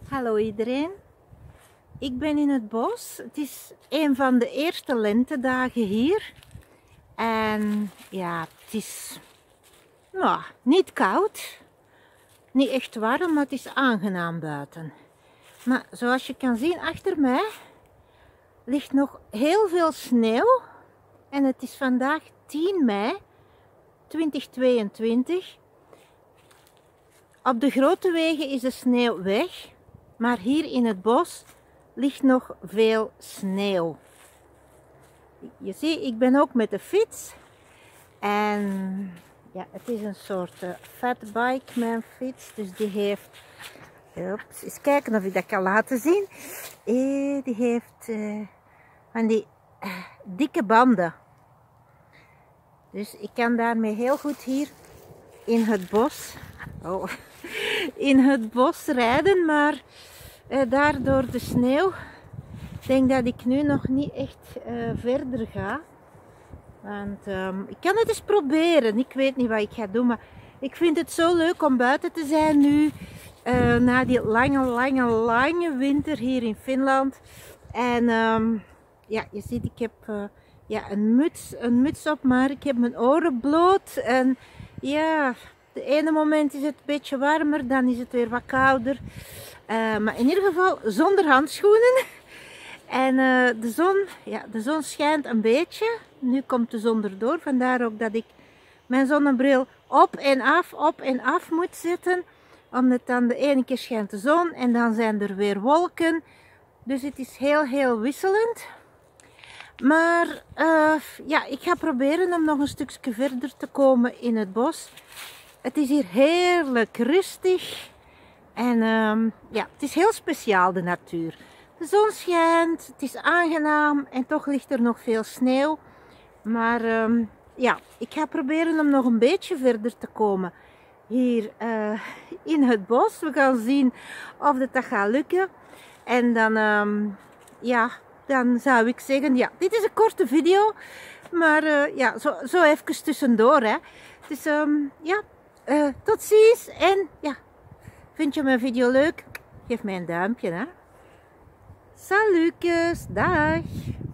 Hallo iedereen, ik ben in het bos. Het is een van de eerste lentedagen hier. En ja, het is niet koud, niet echt warm, maar het is aangenaam buiten. Maar zoals je kan zien achter mij ligt nog heel veel sneeuw. En het is vandaag 10 mei 2022. Op de grote wegen is de sneeuw weg. Maar hier in het bos ligt nog veel sneeuw. Je ziet, ik ben ook met de fiets. En ja, het is een soort fatbike, mijn fiets. Dus die heeft... eens kijken of ik dat kan laten zien. Die heeft van die dikke banden. Dus ik kan daarmee heel goed hier in het bos... in het bos rijden, maar daar door de sneeuw denk dat ik nu nog niet echt verder ga. Want ik kan het eens proberen. Ik weet niet wat ik ga doen, maar ik vind het zo leuk om buiten te zijn nu. Na die lange winter hier in Finland. En ja, je ziet, ik heb een muts op, maar ik heb mijn oren bloot. En ja... De ene moment is het een beetje warmer, dan is het weer wat kouder. Maar in ieder geval zonder handschoenen. En de zon schijnt een beetje. Nu komt de zon erdoor. Vandaar ook dat ik mijn zonnebril op en af moet zetten. Omdat dan de ene keer schijnt de zon en dan zijn er weer wolken. Dus het is heel wisselend. Maar ja, ik ga proberen om nog een stukje verder te komen in het bos. Het is hier heerlijk rustig en ja, het is heel speciaal, de natuur. De zon schijnt, het is aangenaam en toch ligt er nog veel sneeuw. Maar ja, ik ga proberen om nog een beetje verder te komen hier in het bos. We gaan zien of dat gaat lukken. En dan, ja, dan zou ik zeggen, ja, dit is een korte video. Maar ja, zo even tussendoor, hè. Dus ja... tot ziens en ja, vind je mijn video leuk? Geef mij een duimpje, hè. Salutjes, dag!